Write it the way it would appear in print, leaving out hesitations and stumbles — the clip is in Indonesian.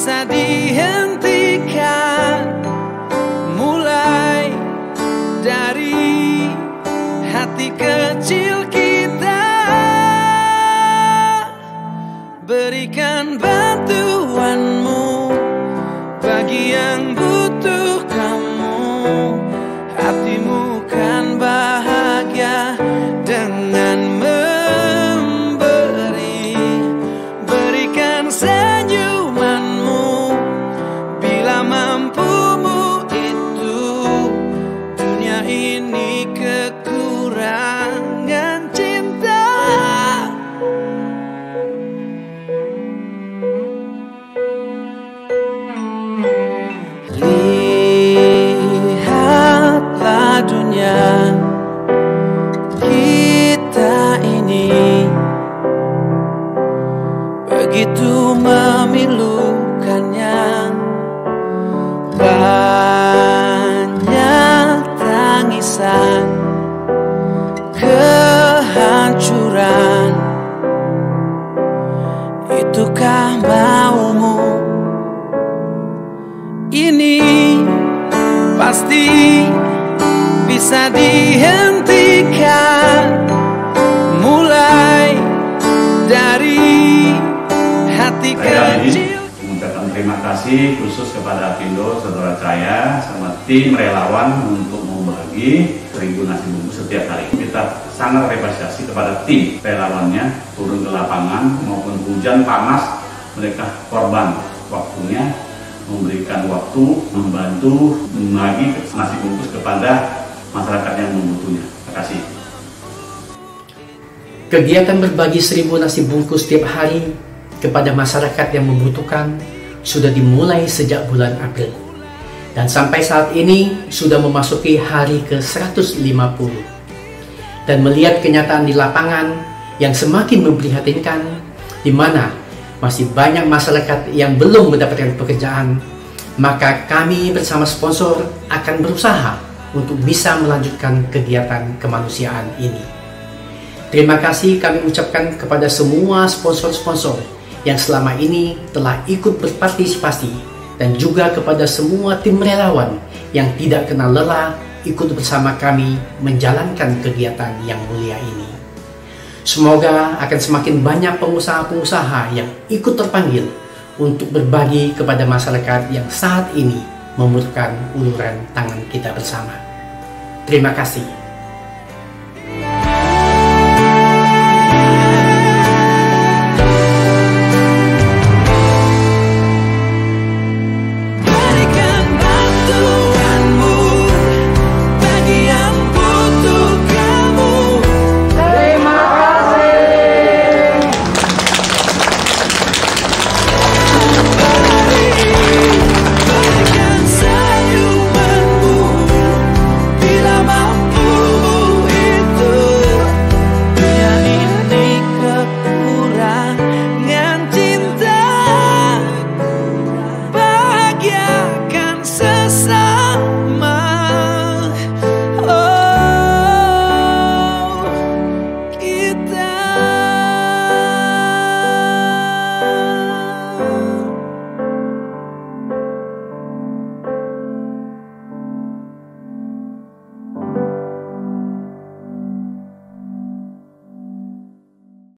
bisa dihentikan, mulai dari hati kecil kita. Berikan bantuanmu bagi yang butuh kamu. Hatimu kan bahagia dengan memberi. Berikan senyumanmu bila mampumu itu. Dunia ini kekurangan cinta. Lihatlah dunia kita ini begitu memilukannya. Banyak tangisan, kehancuran. Itukah maumu? Ini pasti bisa dihentikan, mulai dari hati kecil. Mengucapkan terima kasih khusus kepada Apindo, saudara saya, sama tim relawan untuk membagi 1000 nasi bungkus setiap hari. Kita sangat apresiasi kepada tim relawannya, turun ke lapangan maupun hujan panas, mereka korban waktunya, memberikan waktu, membantu membagi nasi bungkus kepada masyarakat yang membutuhnya. Terima kasih. Kegiatan berbagi 1000 nasi bungkus setiap hari kepada masyarakat yang membutuhkan sudah dimulai sejak bulan April. Dan sampai saat ini sudah memasuki hari ke-150. Dan melihat kenyataan di lapangan yang semakin memprihatinkan, di mana masih banyak masyarakat yang belum mendapatkan pekerjaan, maka kami bersama sponsor akan berusaha untuk bisa melanjutkan kegiatan kemanusiaan ini. Terima kasih kami ucapkan kepada semua sponsor-sponsor yang selama ini telah ikut berpartisipasi, dan juga kepada semua tim relawan yang tidak kenal lelah ikut bersama kami menjalankan kegiatan yang mulia ini. Semoga akan semakin banyak pengusaha-pengusaha yang ikut terpanggil untuk berbagi kepada masyarakat yang saat ini membutuhkan uluran tangan kita bersama. Terima kasih.